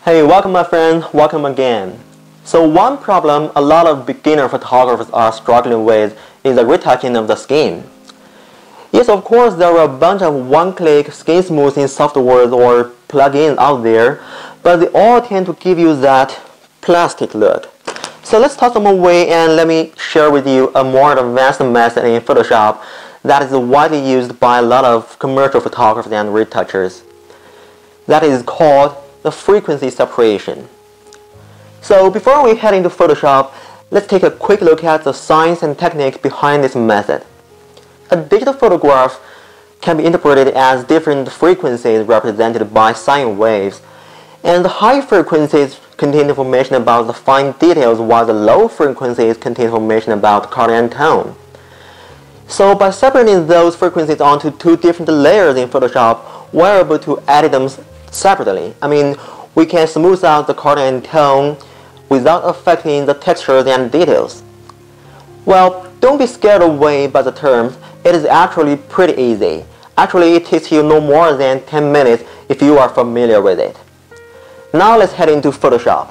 Hey, welcome my friend, welcome again. So one problem a lot of beginner photographers are struggling with is the retouching of the skin. Yes, of course there are a bunch of one-click skin smoothing softwares or plugins out there, but they all tend to give you that plastic look. So let's talk some more way and let me share with you a more advanced method in Photoshop that is widely used by a lot of commercial photographers and retouchers. That is called the frequency separation. So before we head into Photoshop, let's take a quick look at the science and technique behind this method. A digital photograph can be interpreted as different frequencies represented by sine waves, and the high frequencies contain information about the fine details while the low frequencies contain information about color and tone. So by separating those frequencies onto two different layers in Photoshop, we're able to edit them separately. We can smooth out the color and tone without affecting the textures and details. Well, don't be scared away by the terms. It is actually pretty easy. Actually, it takes you no more than 10 minutes if you are familiar with it. Now let's head into Photoshop.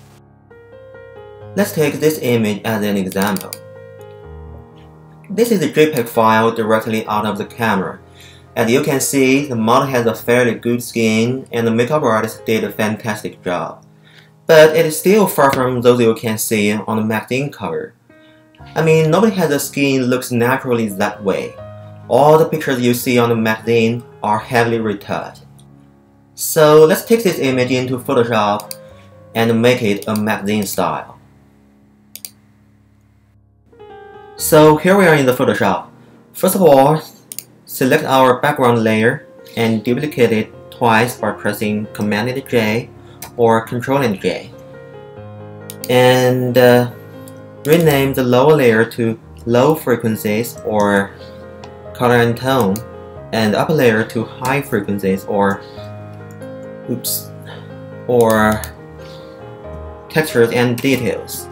Let's take this image as an example. This is a JPEG file directly out of the camera. As you can see, the model has a fairly good skin and the makeup artist did a fantastic job. But it is still far from those you can see on the magazine cover. Nobody has a skin looks naturally that way. All the pictures you see on the magazine are heavily retouched. So let's take this image into Photoshop and make it a magazine style. So here we are in the Photoshop. First of all, select our background layer and duplicate it twice by pressing Command and J or Control and J. And rename the lower layer to low frequencies or color and tone, and the upper layer to high frequencies or textures and details.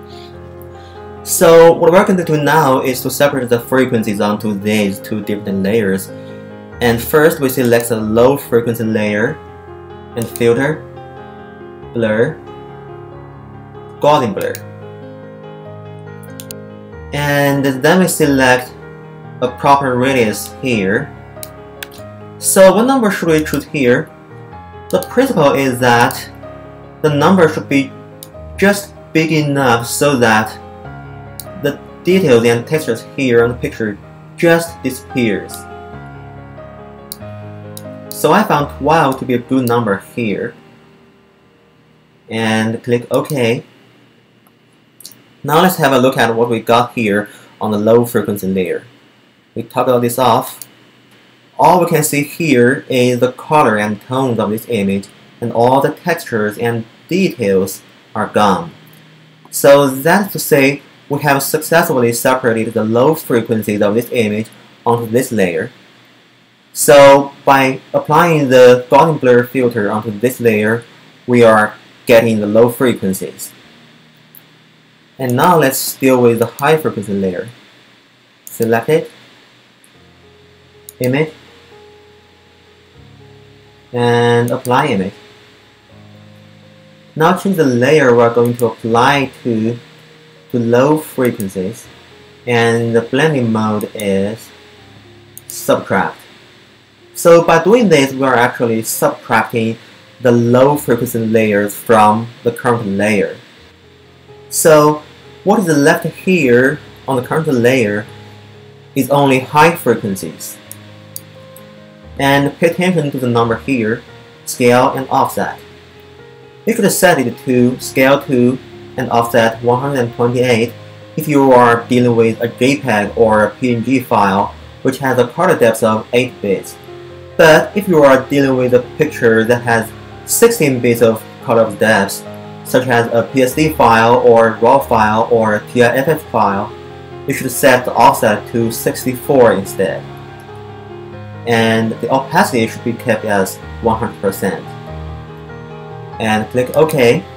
So what we're going to do now is to separate the frequencies onto these two different layers. And first we select the low frequency layer and filter, blur, Gaussian blur. And then we select a proper radius here. So what number should we choose here? The principle is that the number should be just big enough so that the details and textures here on the picture just disappears. So I found 12 to be a good number here. And click OK. Now let's have a look at what we got here on the low frequency layer. We toggle this off. All we can see here is the color and tones of this image, and all the textures and details are gone. So that's to say we have successfully separated the low frequencies of this image onto this layer. So by applying the Gaussian blur filter onto this layer, we are getting the low frequencies. And now let's deal with the high frequency layer. Select it, image, and apply image. Now change the layer we're going to apply to low frequencies, and the blending mode is subtract. So by doing this, we are actually subtracting the low frequency layers from the current layer. So what is left here on the current layer is only high frequencies. And pay attention to the number here, scale and offset. You could set it to scale to and offset 128 if you are dealing with a JPEG or a PNG file which has a color depth of 8 bits. But if you are dealing with a picture that has 16 bits of color depth, such as a PSD file or a RAW file or a TIFF file, you should set the offset to 64 instead. And the opacity should be kept as 100%. And click OK.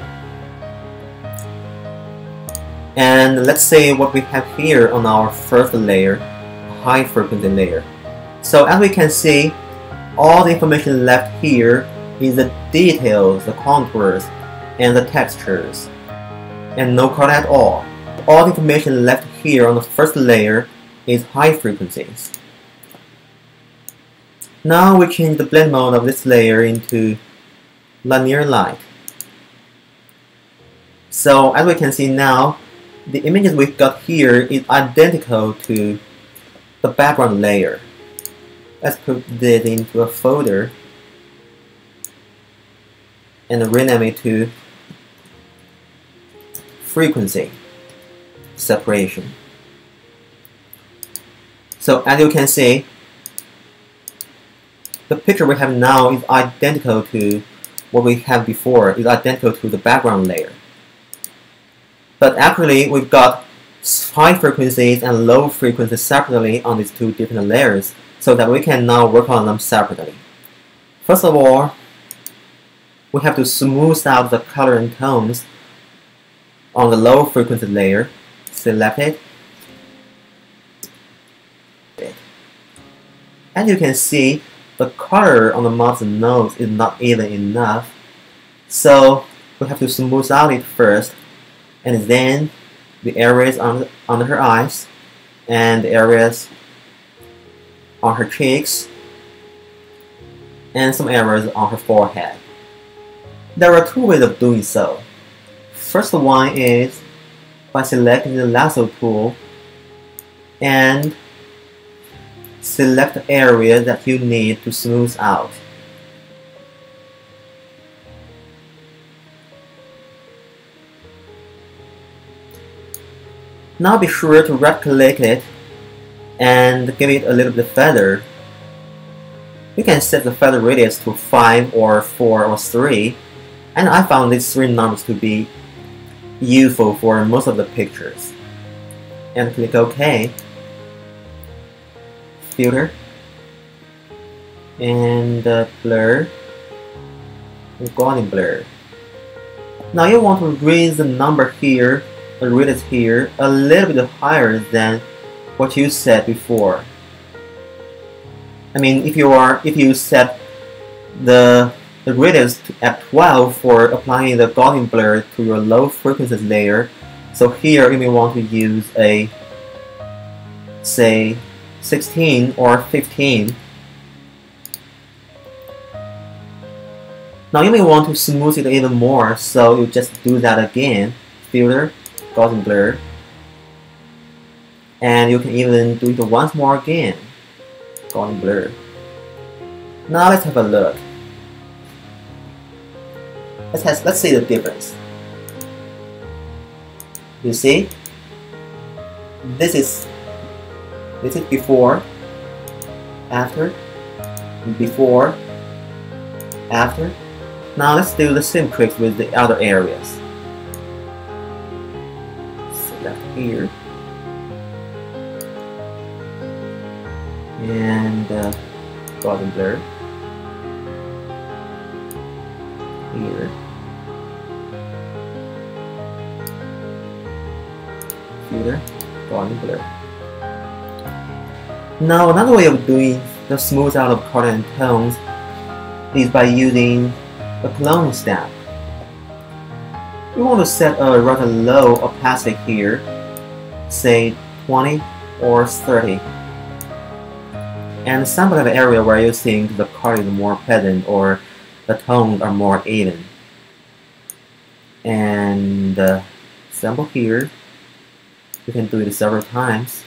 And let's see what we have here on our first layer, high frequency layer. So as we can see, all the information left here is the details, the contours, and the textures, and no color at all. All the information left here on the first layer is high frequencies. Now we change the blend mode of this layer into linear light. So as we can see now, the images we got here is identical to the background layer. Let's put this into a folder and rename it to frequency separation. So as you can see, the picture we have now is identical to what we had before, is identical to the background layer. But actually, we've got high frequencies and low frequencies separately on these two different layers, so that we can now work on them separately. First of all, we have to smooth out the color and tones on the low frequency layer. Select it. As you can see, the color on the mouth's nose is not even enough, so we have to smooth out it first, and then the areas under her eyes and the areas on her cheeks and some areas on her forehead. There are two ways of doing so. First one is by selecting the lasso tool and select the area that you need to smooth out. Now be sure to right click it and give it a little bit of feather. You can set the feather radius to 5 or 4 or 3, and I found these 3 numbers to be useful for most of the pictures. And click OK. Filter and blur and golden blur. Now you want to raise the number here, the radius here, a little bit higher than what you set before. I mean, if you set the radius at 12 for applying the golden blur to your low frequencies layer, so here you may want to use a, say, 16 or 15. Now you may want to smooth it even more, so you just do that again. Filter, golden blur, and you can even do it once more again. Golden blur. Now let's have a look. Let's see the difference. You see, this is before, after, before, after. Now let's do the same tricks with the other areas. Select here and golden blur here. Filter, golden blur. Now another way of doing the smooth out of color and tones is by using the clone step. We want to set a rather low opacity here, say 20 or 30, and sample an area where you think the color is more pleasant or the tones are more even. And sample here. You can do it several times.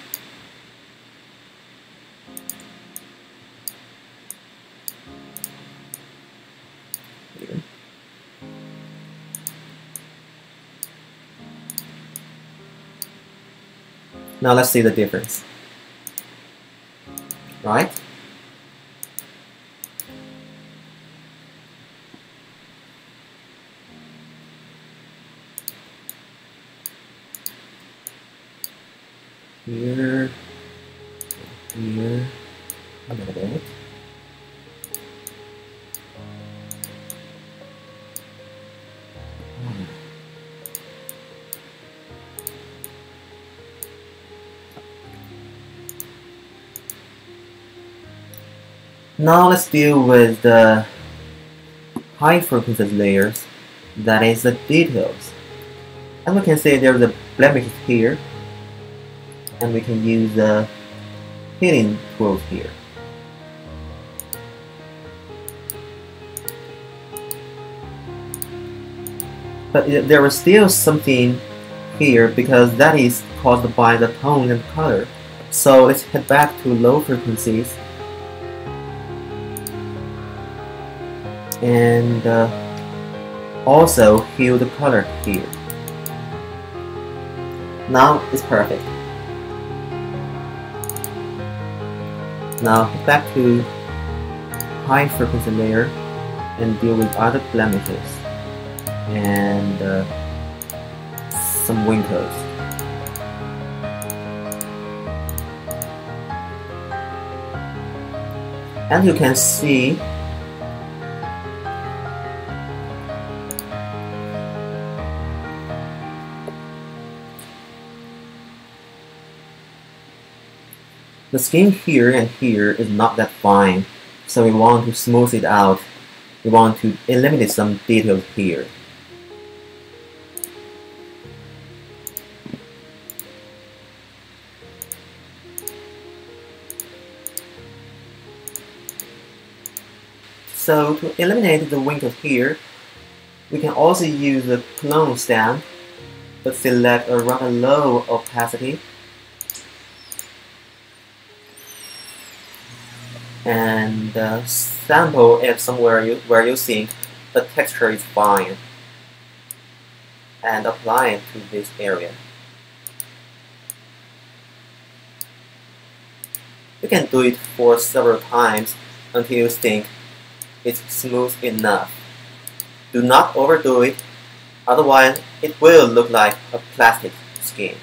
Here. Now let's see the difference. Right? Here, here, a little bit. Now let's deal with the high frequency layers, that is the details. As we can see, there's a blemishes here, and we can use the healing tools here. But there is still something here because that is caused by the tone and color. So let's head back to low frequencies and also heal the color here. Now it's perfect. Now head back to high frequency layer and deal with other blemishes and some wrinkles. As you can see, the skin here and here is not that fine, so we want to smooth it out. We want to eliminate some details here. So to eliminate the wrinkles here, we can also use the clone stamp, but select a rather low opacity and sample it somewhere where you think the texture is fine and apply it to this area. You can do it for several times until you think it's smooth enough. Do not overdo it, otherwise it will look like a plastic skin.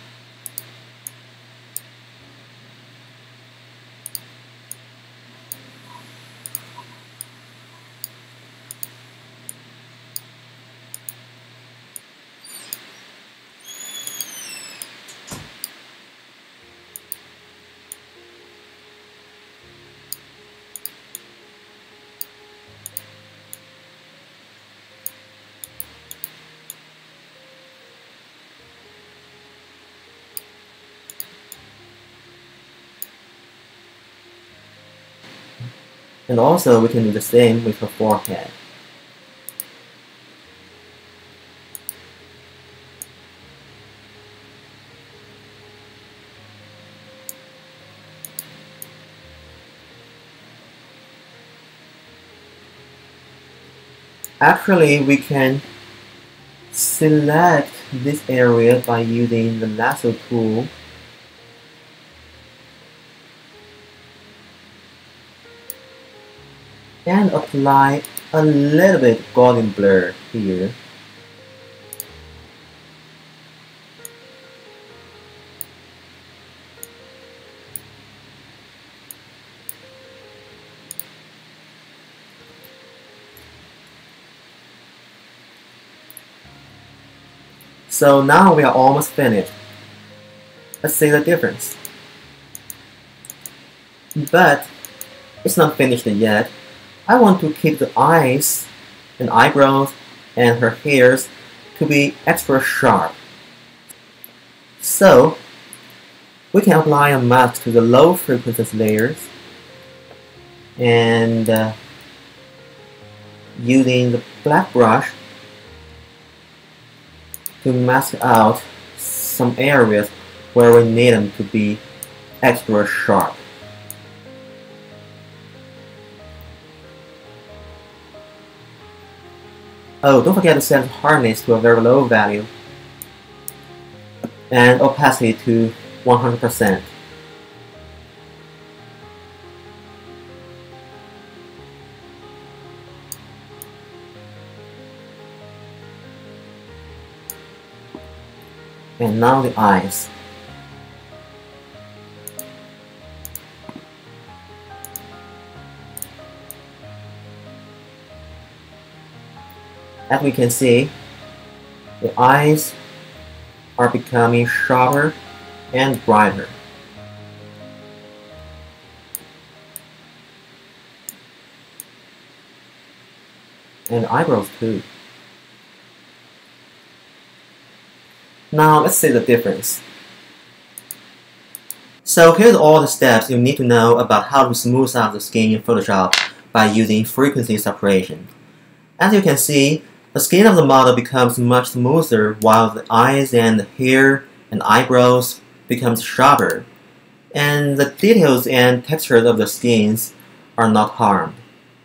And also we can do the same with her forehead. Actually, we can select this area by using the lasso tool. And apply a little bit golden blur here. So now we are almost finished. Let's see the difference. But it's not finished yet. I want to keep the eyes and eyebrows and her hairs to be extra sharp. So we can apply a mask to the low frequency layers and using the black brush to mask out some areas where we need them to be extra sharp. Oh, don't forget to set hardness to a very low value and opacity to 100%. And now the eyes. As we can see, the eyes are becoming sharper and brighter. and eyebrows too. Now let's see the difference. So here's all the steps you need to know about how to smooth out the skin in Photoshop by using frequency separation. As you can see, the skin of the model becomes much smoother while the eyes and hair and eyebrows becomes sharper, and the details and textures of the skins are not harmed.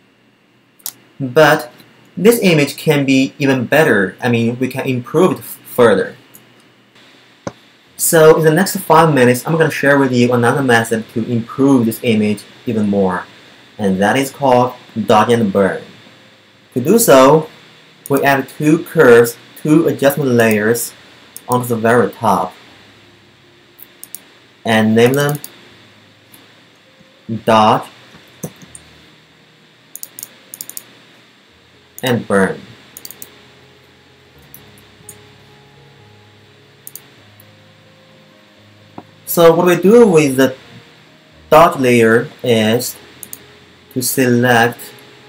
But this image can be even better. We can improve it further. So in the next 5 minutes, I'm going to share with you another method to improve this image even more, and that is called dodge and burn. To do so, we add two curves, two adjustment layers onto the very top, and name them dodge and burn. So what we do with the dodge layer is to select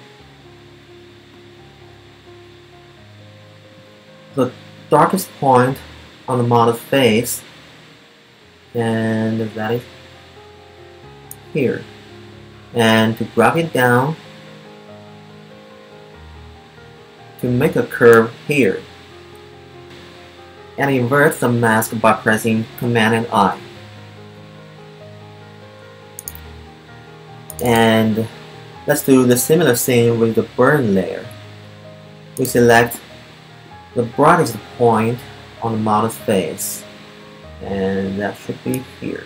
the darkest point on the model's face, and that is here, and to drag it down to make a curve here, and invert the mask by pressing Command and I. And let's do the similar thing with the burn layer. We select the brightest point on the model's face, and that should be here,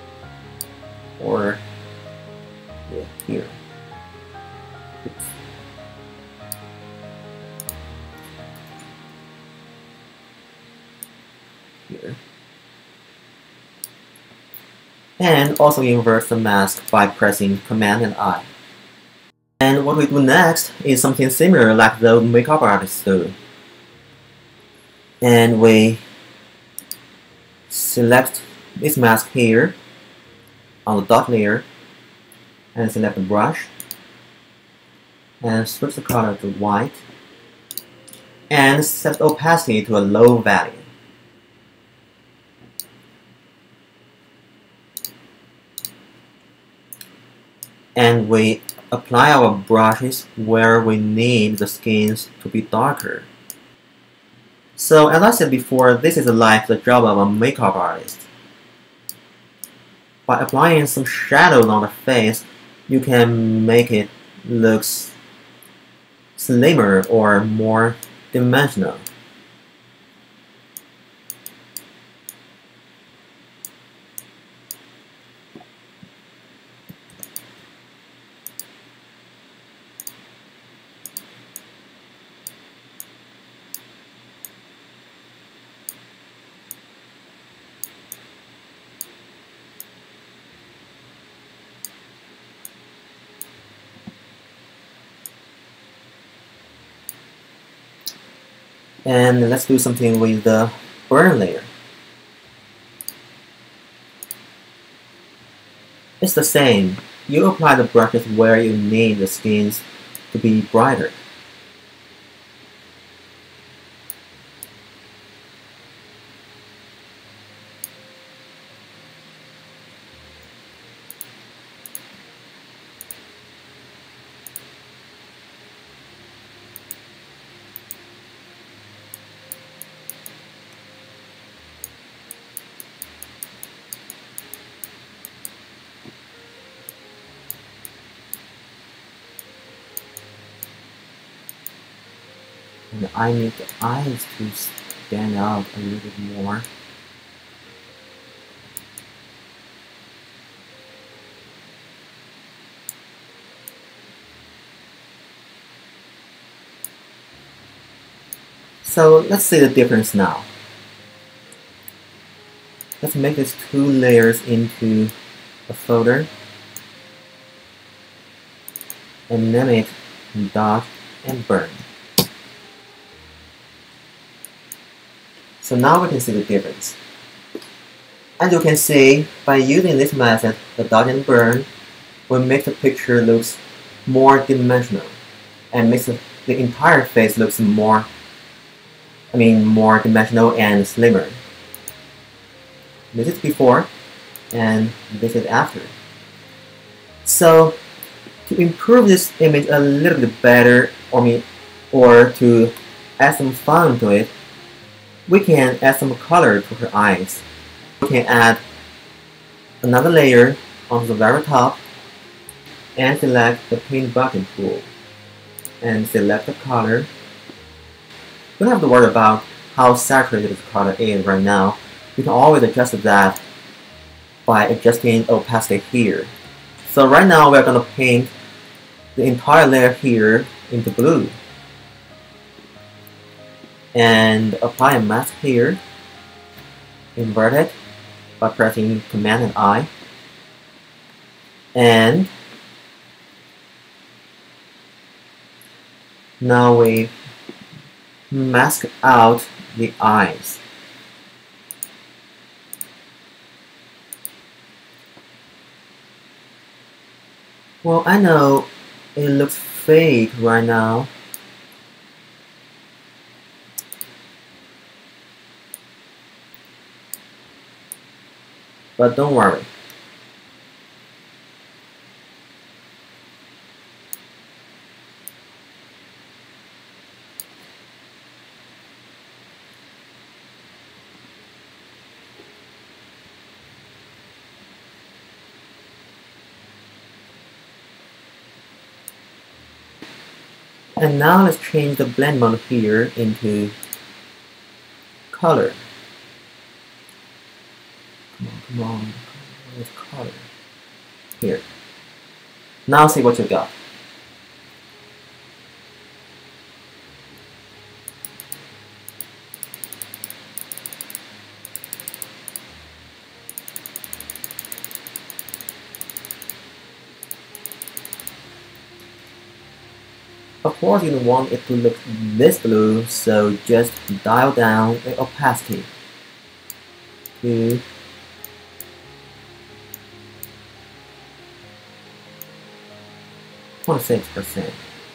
or yeah, here. Oops. Here. And also invert the mask by pressing Command and I. And what we do next is something similar like the makeup artists do. And we select this mask here on the dot layer, and select the brush, and switch the color to white, and set the opacity to a low value. And we apply our brushes where we need the skins to be darker. So as I said before, this is like the job of a makeup artist. By applying some shadows on the face, you can make it look slimmer or more dimensional. And let's do something with the burn layer. It's the same. You apply the brushes where you need the skins to be brighter. And I need the eyes to stand out a little bit more. So let's see the difference now. Let's make these two layers into a folder and name it dodge and burn. So now we can see the difference. As you can see, by using this method, the dodge and burn, will make the picture look more dimensional and makes the the entire face looks more dimensional and slimmer. This is before and this is after. So to improve this image a little bit better, or to add some fun to it, we can add some color to her eyes. We can add another layer on the very top and select the paint bucket tool and select the color. You don't have to worry about how saturated the color is right now. You can always adjust that by adjusting opacity here. So right now we're going to paint the entire layer here into blue and apply a mask here, invert it by pressing Command and I, and now we mask out the eyes. Well, I know it looks fake right now, but don't worry. And now let's change the blend mode here into color. Come on, where's color? Here. Now see what you got. Of course, you don't want it to look this blue, so just dial down the opacity to 26%.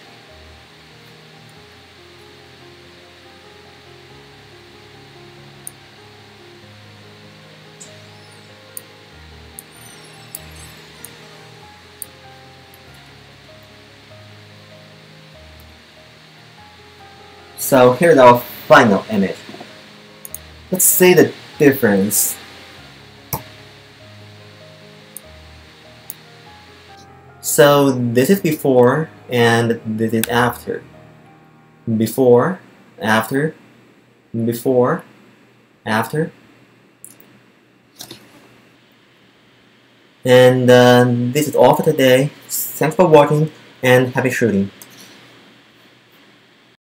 So here's our final image. Let's see the difference. So this is before and this is after. Before, after, before, after. And this is all for today. Thanks for watching and happy shooting.